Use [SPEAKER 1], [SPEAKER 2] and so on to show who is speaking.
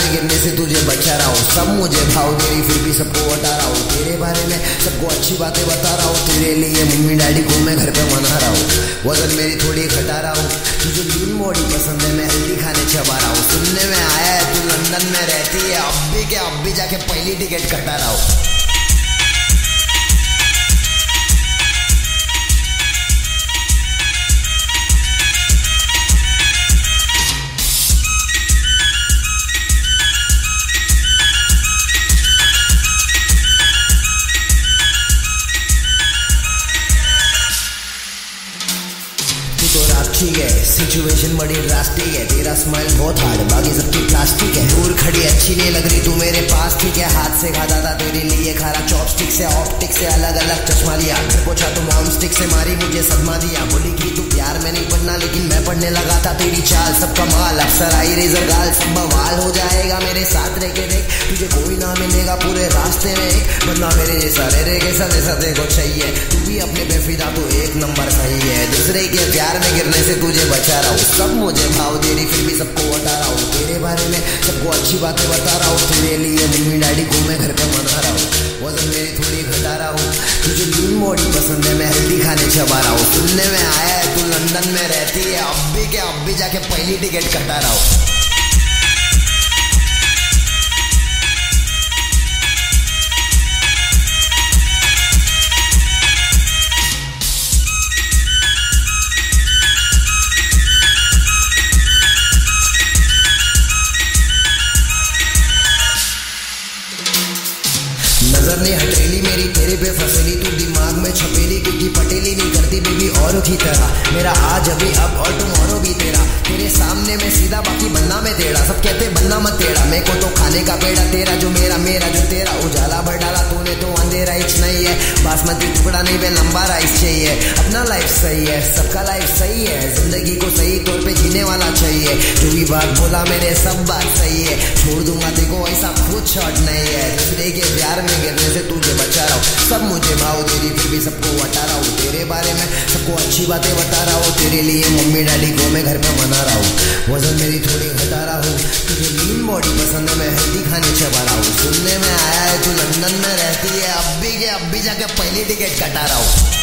[SPEAKER 1] में गिरने से तुझे बचा रहा हूँ। सब मुझे भाव तेरी फिर भी सबको हटा रहा हूँ। तेरे बारे में सबको अच्छी बातें बता रहा हूँ। तेरे लिए मम्मी डैडी को मैं घर पे मना रहा हूँ। वजन मेरी थोड़ी घटा रहा हूँ। तुझे लीन बॉडी पसंद है, मैं हेल्दी खाने चबा रहा हूँ। सुनने में आया है तू लंदन में रहती है, अब भी जाके पहली टिकट कटा रहा हूँ। तो ठीक है, सिचुएशन बड़ी ड्रास्टिक है। तेरा स्माइल बहुत हार्ड, बाकी सबकी प्लास्टिक है। दूर खड़ी अच्छी नहीं लग रही तू मेरे पास, ठीक है। हाथ से खाता था तेरे लिए खाना, चॉपस्टिक से ऑप्टिक से अलग अलग चश्मा लिया। घर पोछा तो मॉम स्टिक से मारी, मुझे सदमा दिया। बोली कि तू प्यार में नहीं पढ़ना, लेकिन मैं पढ़ने लगा था। तेरी चाल सब कमाल, अफसर आई रेजर गाल, सब बवाल हो जाएगा मेरे साथ रह के देख। तुझे कोई ना मिलेगा पूरे रास्ते में एक बंदा मेरे जैसा रे के सदे सदे को चाहिए। तू भी अपने बेफिदा तो एक नंबर सही है। दूसरे के प्यार में गिरने से तुझे बचा रहा हूँ। सब मुझे भाव तेरी फिर भी सबको हटा रहा हूँ। तेरे बारे में सबको अच्छी बातें बता रहा हूँ। तेरे लिए मम्मी डैडी को मैं घर पे मना रहा हूँ। वजन मेरी थोड़ी घटा रहा हूँ। तुझे लीन बॉडी पसंद है, मैं हेल्दी खाने चबा रहा हूँ। सुनने में आया है तू लंदन में रहती है, अब भी जाके पहली टिकट कटा रहा हूँ। नजर ने हथेली मेरी तेरे पे फसेली, तू दिमाग में छपेली, क्योंकि पटेली नहीं करती बेबी औरों की तरह। मेरा आज अभी अब और टुमारो भी तेरा। तेरे सामने में सीधा, बाकी बनना में टेढ़ा। सब कहते बनना मत टेढ़ा, मेरे को तो खाने का पेड़ा। तेरा जो मेरा, मेरा जो तेरा। उजाला भर डाला तूने तो अंधेरा हिच नहीं है। बासमती टुकड़ा नहीं बे लंबा राइस चाहिए। अपना लाइफ सही है, सबका लाइफ सही है। जिंदगी को सही तौर पे जीने वाला चाहिए। जो भी बात बोला मेरे सब बात सही है। छोड़ दूंगा देखो ऐसा खुद शॉट नहीं है। दूसरे के प्यार में गिरने से तुझे बचा रहा हूँ। सब मुझे भाव तेरी फिर भी सबको हटा रहा हूँ। तेरे बारे में सबको अच्छी बातें बता रहा हूँ। तेरे लिए मम्मी डैडी को मैं घर पे मना रहा हूँ। वजन मेरी थोड़ी घटा रहा हूँ। तुझे लीन बॉडी पसंद है, मैं हेल्दी खाने चबा रहा हूँ। सुनने में आया है तू लंदन में रहती है, अब भी जाके पहली टिकट कटा रहा हूँ।